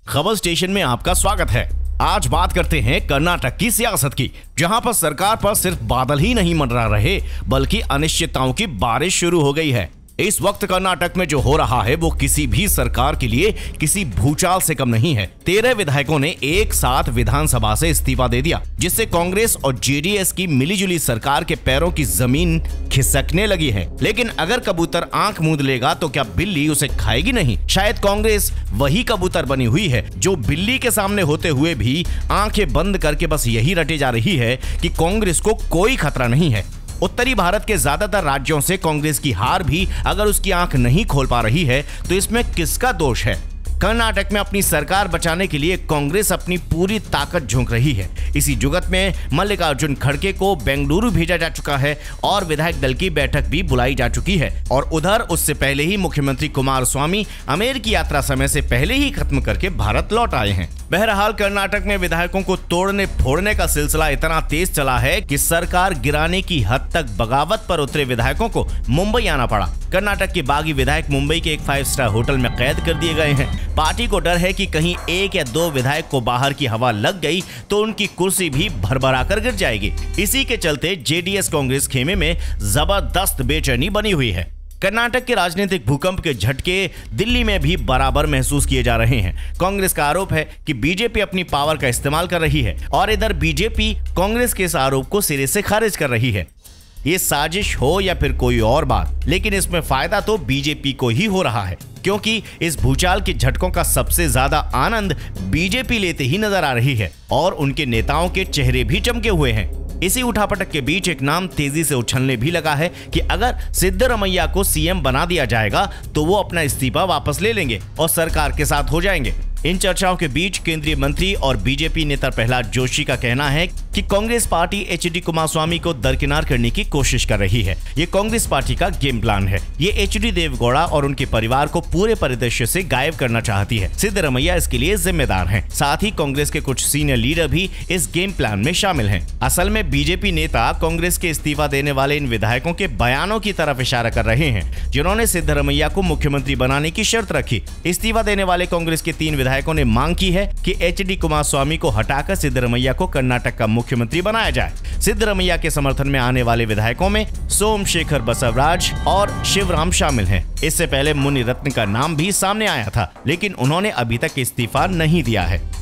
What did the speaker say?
खबर स्टेशन में आपका स्वागत है। आज बात करते हैं कर्नाटक की सियासत की, जहां पर सरकार पर सिर्फ बादल ही नहीं मंडरा रहे बल्कि अनिश्चितताओं की बारिश शुरू हो गई है। इस वक्त कर्नाटक में जो हो रहा है वो किसी भी सरकार के लिए किसी भूचाल से कम नहीं है। 13 विधायकों ने एक साथ विधानसभा से इस्तीफा दे दिया, जिससे कांग्रेस और जेडीएस की मिलीजुली सरकार के पैरों की जमीन खिसकने लगी है। लेकिन अगर कबूतर आंख मूंद लेगा तो क्या बिल्ली उसे खाएगी नहीं? शायद कांग्रेस वही कबूतर बनी हुई है जो बिल्ली के सामने होते हुए भी आंखें बंद करके बस यही रटे जा रही है कि कांग्रेस को कोई खतरा नहीं है। उत्तरी भारत के ज्यादातर राज्यों से कांग्रेस की हार भी अगर उसकी आंख नहीं खोल पा रही है तो इसमें किसका दोष है? कर्नाटक में अपनी सरकार बचाने के लिए कांग्रेस अपनी पूरी ताकत झोंक रही है। इसी जुगत में मल्लिकार्जुन खड़गे को बेंगलुरु भेजा जा चुका है और विधायक दल की बैठक भी बुलाई जा चुकी है। और उधर उससे पहले ही मुख्यमंत्री कुमारस्वामी अमेरिकी यात्रा समय से पहले ही खत्म करके भारत लौट आए हैं। बहरहाल कर्नाटक में विधायकों को तोड़ने फोड़ने का सिलसिला इतना तेज चला है कि सरकार गिराने की हद तक बगावत पर उतरे विधायकों को मुंबई आना पड़ा। कर्नाटक के बागी विधायक मुंबई के एक 5 स्टार होटल में कैद कर दिए गए हैं। पार्टी को डर है कि कहीं 1 या 2 विधायक को बाहर की हवा लग गई तो उनकी कुर्सी भी भरभरा कर गिर जाएगी। इसी के चलते जेडीएस कांग्रेस खेमे में जबरदस्त बेचैनी बनी हुई है। कर्नाटक के राजनीतिक भूकंप के झटके दिल्ली में भी बराबर महसूस किए जा रहे हैं। कांग्रेस का आरोप है कि बीजेपी अपनी पावर का इस्तेमाल कर रही है और इधर बीजेपी कांग्रेस के इस आरोप को सिरे से खारिज कर रही है। ये साजिश हो या फिर कोई और बात, लेकिन इसमें फायदा तो बीजेपी को ही हो रहा है, क्योंकि इस भूचाल के झटकों का सबसे ज्यादा आनंद बीजेपी लेते ही नजर आ रही है और उनके नेताओं के चेहरे भी चमके हुए हैं। इसी उठापटक के बीच एक नाम तेजी से उछलने भी लगा है कि अगर सिद्धरमैया को सीएम बना दिया जाएगा तो वो अपना इस्तीफा वापस ले लेंगे और सरकार के साथ हो जाएंगे। इन चर्चाओं के बीच केंद्रीय मंत्री और बीजेपी नेता प्रहलाद जोशी का कहना है कि कांग्रेस पार्टी एचडी कुमारस्वामी को दरकिनार करने की कोशिश कर रही है। ये कांग्रेस पार्टी का गेम प्लान है। ये एचडी देवगौड़ा और उनके परिवार को पूरे परिदृश्य से गायब करना चाहती है। सिद्धरमैया इसके लिए जिम्मेदार हैं। साथ ही कांग्रेस के कुछ सीनियर लीडर भी इस गेम प्लान में शामिल हैं। असल में बीजेपी नेता कांग्रेस के इस्तीफा देने वाले इन विधायकों के बयानों की तरफ इशारा कर रहे हैं, जिन्होंने सिद्धरमैया को मुख्यमंत्री बनाने की शर्त रखी। इस्तीफा देने वाले कांग्रेस के 3 विधायकों ने मांग की है कि एचडी कुमारस्वामी को हटाकर सिद्धरमैया को कर्नाटक का मुख्यमंत्री बनाया जाए। सिद्धरमैया के समर्थन में आने वाले विधायकों में सोमशेखर बसवराज और शिवराम शामिल हैं। इससे पहले मुनि रत्न का नाम भी सामने आया था, लेकिन उन्होंने अभी तक इस्तीफा नहीं दिया है।